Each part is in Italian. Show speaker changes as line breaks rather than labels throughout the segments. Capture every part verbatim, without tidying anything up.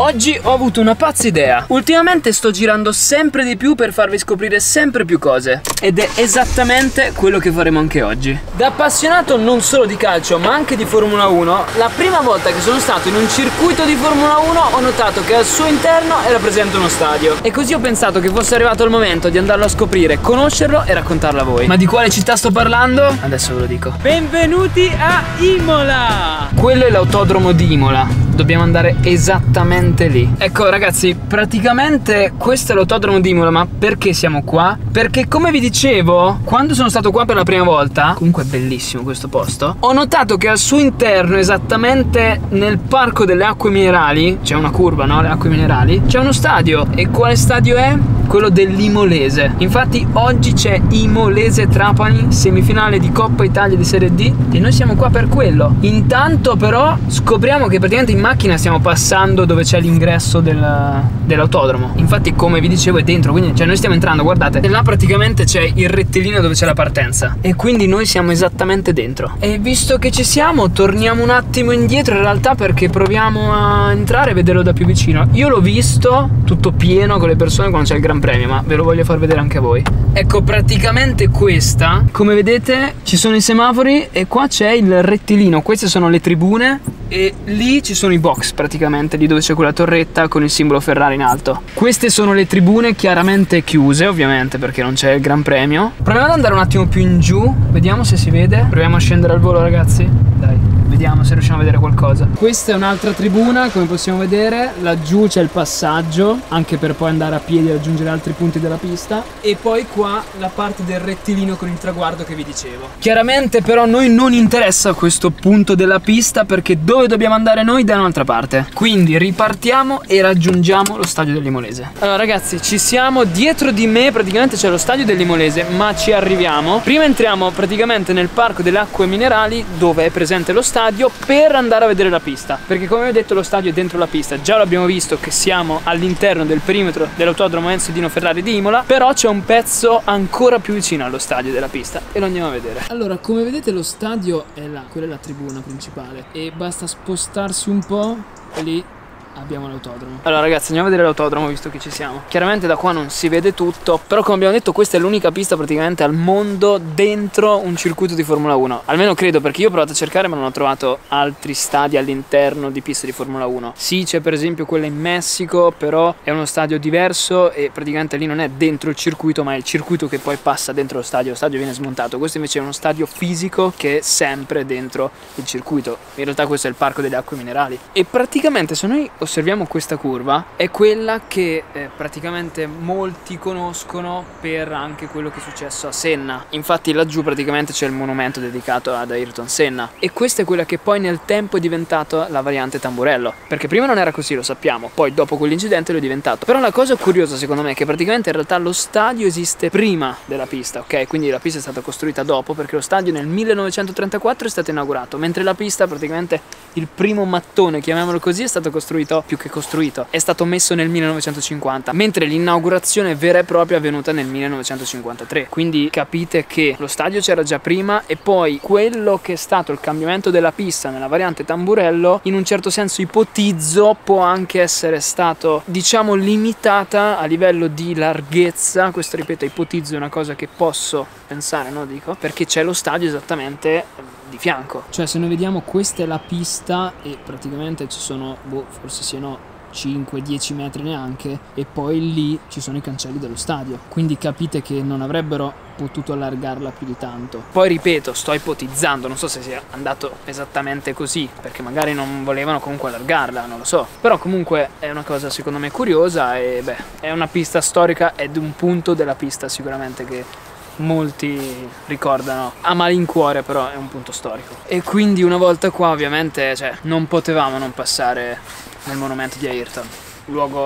Oggi ho avuto una pazza idea. Ultimamente sto girando sempre di più per farvi scoprire sempre più cose. Ed è esattamente quello che faremo anche oggi. Da appassionato non solo di calcio ma anche di Formula uno, la prima volta che sono stato in un circuito di Formula uno ho notato che al suo interno era presente uno stadio. E così ho pensato che fosse arrivato il momento di andarlo a scoprire, conoscerlo e raccontarlo a voi. Ma di quale città sto parlando? Adesso ve lo dico. Benvenuti a Imola! Quello è l'autodromo di Imola. Dobbiamo andare esattamente lì. Ecco ragazzi, praticamente questo è l'autodromo di Imola. Ma perché siamo qua? Perché come vi dicevo, quando sono stato qua per la prima volta, comunque è bellissimo questo posto, ho notato che al suo interno, esattamente nel parco delle acque minerali, c'è una curva, no? Le acque minerali, c'è uno stadio. E quale stadio è? Quello dell'Imolese. Infatti oggi c'è Imolese Trapani, semifinale di Coppa Italia di Serie D, e noi siamo qua per quello. Intanto però scopriamo che praticamente in macchina stiamo passando dove c'è l'ingresso del, dell'autodromo. Infatti come vi dicevo è dentro, quindi cioè noi stiamo entrando, guardate, e là praticamente c'è il rettilineo dove c'è la partenza. E quindi noi siamo esattamente dentro. E visto che ci siamo, torniamo un attimo indietro in realtà, perché proviamo a entrare e vederlo da più vicino. Io l'ho visto tutto pieno con le persone quando c'è il Gran Premio, ma ve lo voglio far vedere anche a voi. Ecco, praticamente questa, come vedete ci sono i semafori e qua c'è il rettilineo. Queste sono le tribune e lì ci sono i box, praticamente lì dove c'è quella torretta con il simbolo Ferrari in alto. Queste sono le tribune chiaramente chiuse, ovviamente, perché non c'è il Gran Premio. Proviamo ad andare un attimo più in giù, vediamo se si vede. Proviamo a scendere al volo ragazzi, dai. Vediamo se riusciamo a vedere qualcosa. Questa è un'altra tribuna, come possiamo vedere. Laggiù c'è il passaggio, anche per poi andare a piedi e raggiungere altri punti della pista. E poi qua la parte del rettilineo con il traguardo che vi dicevo. Chiaramente però a noi non interessa questo punto della pista, perché dove dobbiamo andare noi? Da un'altra parte. Quindi ripartiamo e raggiungiamo lo stadio dell'Imolese. Allora ragazzi, ci siamo. Dietro di me praticamente c'è lo stadio dell'Imolese, ma ci arriviamo. Prima entriamo praticamente nel parco delle acque minerali, dove è presente lo stadio, per andare a vedere la pista, perché come vi ho detto lo stadio è dentro la pista. Già l'abbiamo visto che siamo all'interno del perimetro dell'autodromo Enzo Dino Ferrari di Imola, però c'è un pezzo ancora più vicino allo stadio della pista e lo andiamo a vedere. Allora, come vedete lo stadio è là, quella è la tribuna principale e basta spostarsi un po' e lì abbiamo l'autodromo. Allora ragazzi, andiamo a vedere l'autodromo visto che ci siamo. Chiaramente da qua non si vede tutto, però come abbiamo detto questa è l'unica pista praticamente al mondo dentro un circuito di Formula uno. Almeno credo, perché io ho provato a cercare ma non ho trovato altri stadi all'interno di piste di Formula uno. Sì, c'è per esempio quella in Messico, però è uno stadio diverso e praticamente lì non è dentro il circuito, ma è il circuito che poi passa dentro lo stadio. Lo stadio viene smontato. Questo invece è uno stadio fisico che è sempre dentro il circuito. In realtà questo è il parco delle acque minerali. E praticamente se noi osserviamo questa curva, è quella che eh, praticamente molti conoscono per anche quello che è successo a Senna. Infatti laggiù praticamente c'è il monumento dedicato ad Ayrton Senna, e questa è quella che poi nel tempo è diventata la variante Tamburello, perché prima non era così, lo sappiamo, poi dopo quell'incidente lo è diventato. Però la cosa curiosa secondo me è che praticamente in realtà lo stadio esiste prima della pista, ok? Quindi la pista è stata costruita dopo, perché lo stadio nel millenovecentotrentaquattro è stato inaugurato, mentre la pista praticamente il primo mattone, chiamiamolo così, è stato costruito, più che costruito, è stato messo nel millenovecentocinquanta, mentre l'inaugurazione vera e propria è avvenuta nel millenovecentocinquantatré. Quindi capite che lo stadio c'era già prima, e poi quello che è stato il cambiamento della pista nella variante Tamburello, in un certo senso ipotizzo, può anche essere stato, diciamo, limitata a livello di larghezza. Questo, ripeto, ipotizzo, è una cosa che posso pensare, no? Dico, perché c'è lo stadio esattamente di fianco. Cioè se noi vediamo, questa è la pista e praticamente ci sono, boh, forse siano cinque dieci metri neanche, e poi lì ci sono i cancelli dello stadio, quindi capite che non avrebbero potuto allargarla più di tanto. Poi ripeto, sto ipotizzando, non so se sia andato esattamente così, perché magari non volevano comunque allargarla, non lo so, però comunque è una cosa secondo me curiosa. E beh, è una pista storica ed un punto della pista sicuramente che molti ricordano a malincuore, però è un punto storico. E quindi una volta qua ovviamente, cioè, non potevamo non passare nel monumento di Ayrton, luogo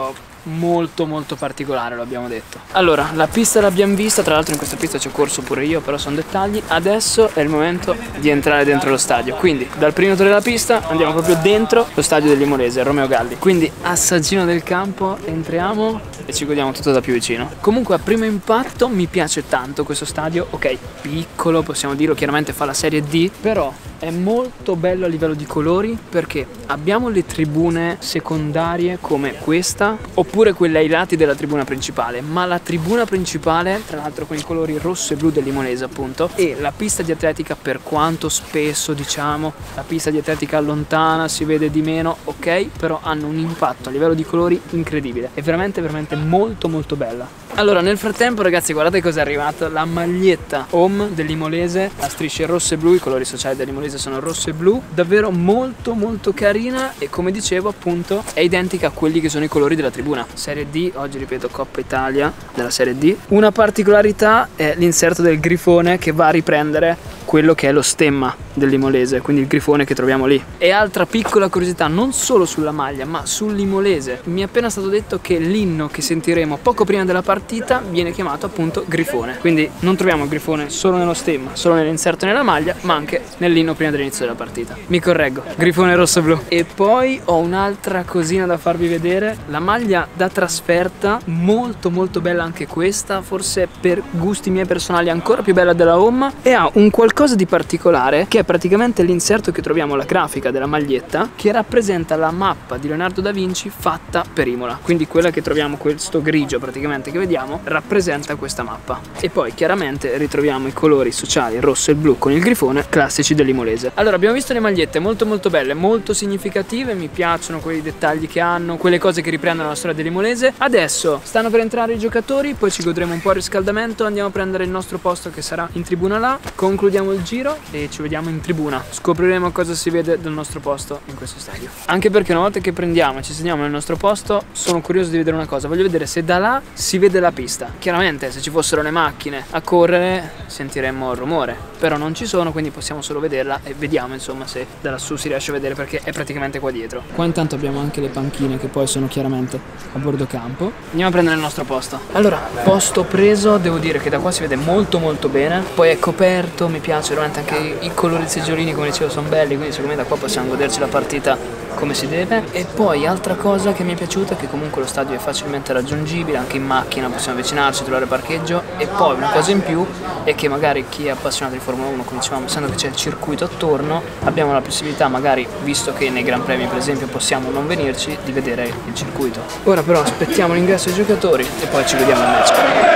molto molto particolare, lo abbiamo detto. Allora, la pista l'abbiamo vista, tra l'altro in questa pista ci ho corso pure io, però sono dettagli. Adesso è il momento di entrare dentro lo stadio, quindi dal perimetro della pista andiamo proprio dentro lo stadio dell'Imolese, Romeo Galli. Quindi assaggino del campo, entriamo e ci godiamo tutto da più vicino. Comunque a primo impatto mi piace tanto questo stadio, ok, piccolo, possiamo dirlo, chiaramente fa la serie D, però è molto bello a livello di colori perché abbiamo le tribune secondarie come questa oppure quelle ai lati della tribuna principale, ma la tribuna principale tra l'altro con i colori rosso e blu dell'Imolese appunto, e la pista di atletica, per quanto spesso diciamo la pista di atletica lontana si vede di meno, ok, però hanno un impatto a livello di colori incredibile, è veramente veramente molto molto bella. Allora nel frattempo ragazzi guardate cosa è arrivato, la maglietta home dell'Imolese, a strisce rosse e blu, i colori sociali dell'Imolese sono rosso e blu, davvero molto molto carina e come dicevo appunto è identica a quelli che sono i colori della tribuna. Serie D, oggi ripeto Coppa Italia della Serie D. Una particolarità è l'inserto del grifone che va a riprendere quello che è lo stemma dell'Imolese, quindi il grifone che troviamo lì. E altra piccola curiosità, non solo sulla maglia ma sull'Imolese, mi è appena stato detto che l'inno che sentiremo poco prima della partita viene chiamato appunto grifone, quindi non troviamo il grifone solo nello stemma, solo nell'inserto nella maglia, ma anche nell'inno prima dell'inizio della partita. Mi correggo, grifone rosso blu. E poi ho un'altra cosina da farvi vedere, la maglia da trasferta, molto molto bella anche questa, forse per gusti miei personali ancora più bella della home, e ha un qualcosa di particolare che è praticamente l'inserto che troviamo, la grafica della maglietta che rappresenta la mappa di Leonardo da Vinci fatta per Imola, quindi quella che troviamo, questo grigio praticamente che vediamo rappresenta questa mappa. E poi chiaramente ritroviamo i colori sociali rosso e blu con il grifone classici dell'Imolese. Allora abbiamo visto le magliette molto molto belle, molto significative, mi piacciono quei dettagli che hanno, quelle cose che riprendono la storia dell'Imolese. Adesso stanno per entrare i giocatori, poi ci godremo un po' il riscaldamento, andiamo a prendere il nostro posto che sarà in tribuna là, concludiamo il giro e ci vediamo in tribuna, scopriremo cosa si vede del nostro posto in questo stadio. Anche perché una volta che prendiamo e ci sediamo nel nostro posto sono curioso di vedere una cosa, voglio vedere se da là si vede la pista. Chiaramente se ci fossero le macchine a correre sentiremmo il rumore, però non ci sono, quindi possiamo solo vederla e vediamo insomma se da lassù si riesce a vedere perché è praticamente qua dietro. Qua intanto abbiamo anche le panchine che poi sono chiaramente a bordo campo. Andiamo a prendere il nostro posto. Allora, posto preso, devo dire che da qua si vede molto molto bene, poi è coperto, mi piace veramente anche i, i colori dei seggiolini come dicevo sono belli, quindi secondo me da qua possiamo goderci la partita come si deve. E poi altra cosa che mi è piaciuta è che comunque lo stadio è facilmente raggiungibile, anche in macchina possiamo avvicinarci, trovare parcheggio. E poi una cosa in più è che magari chi è appassionato di Formula uno, come dicevamo, essendo che c'è il circuito attorno, abbiamo la possibilità magari, visto che nei Gran Premi per esempio possiamo non venirci, di vedere il circuito. Ora però aspettiamo l'ingresso dei giocatori e poi ci vediamo il match.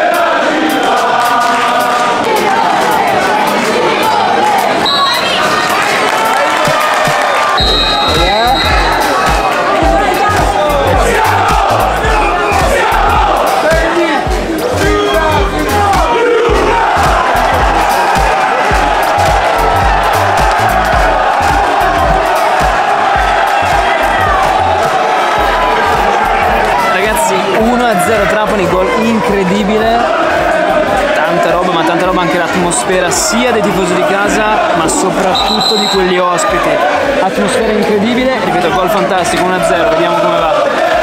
uno a zero Trapani, gol incredibile, tanta roba, ma tanta roba anche l'atmosfera sia dei tifosi di casa ma soprattutto di quelli ospiti, atmosfera incredibile, ripeto, gol fantastico, uno a zero, vediamo come va.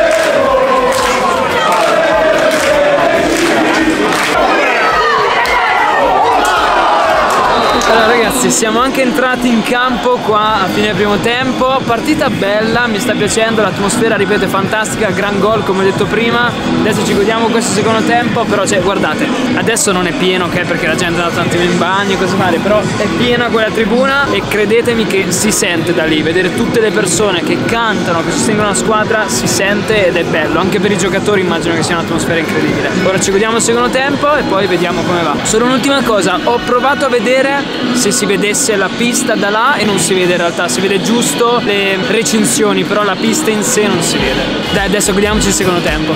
Allora ragazzi, siamo anche entrati in campo qua a fine primo tempo, partita bella, mi sta piacendo, l'atmosfera ripeto è fantastica, gran gol come ho detto prima. Adesso ci godiamo questo secondo tempo, però cioè guardate, adesso non è pieno, ok, perché la gente è andata un attimo in bagno e cose varie, però è piena quella tribuna e credetemi che si sente da lì, vedere tutte le persone che cantano, che sostengono la squadra, si sente ed è bello, anche per i giocatori immagino che sia un'atmosfera incredibile. Ora ci godiamo il secondo tempo e poi vediamo come va. Solo un'ultima cosa, ho provato a vedere se si vedesse la pista da là e non si vede in realtà, si vede giusto le recinzioni, però la pista in sé non si vede. Dai, adesso godiamoci il secondo tempo.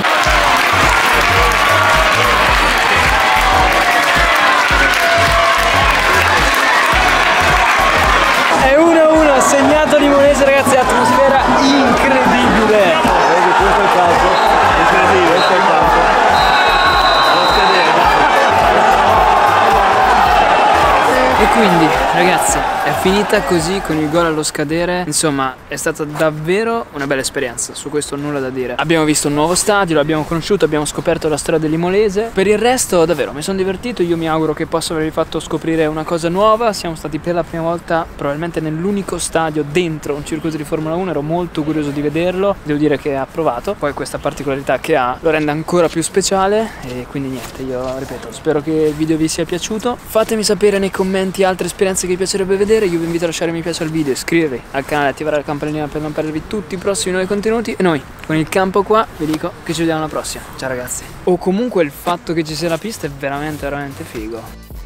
È uno a uno, ha segnato l'Imolese ragazzi, atmosfera incredibile. Vedi, questo è il calcio, incredibile, questo è il calcio. E quindi Ragazzi, è finita così con il gol allo scadere. Insomma, è stata davvero una bella esperienza, su questo nulla da dire. Abbiamo visto un nuovo stadio, l'abbiamo conosciuto, abbiamo scoperto la storia dell'Imolese. Per il resto davvero mi sono divertito, io mi auguro che possa avervi fatto scoprire una cosa nuova. Siamo stati per la prima volta probabilmente nell'unico stadio dentro un circuito di Formula uno, ero molto curioso di vederlo, devo dire che ha provato. Poi questa particolarità che ha lo rende ancora più speciale e quindi niente, io ripeto, spero che il video vi sia piaciuto. Fatemi sapere nei commenti altre esperienze che vi piacerebbe vedere. Io vi invito a lasciare mi piace al video, iscrivervi al canale, attivare la campanellina per non perdervi tutti i prossimi nuovi contenuti. E noi con il campo qua vi dico che ci vediamo alla prossima. Ciao ragazzi. O comunque il fatto che ci sia la pista è veramente veramente figo.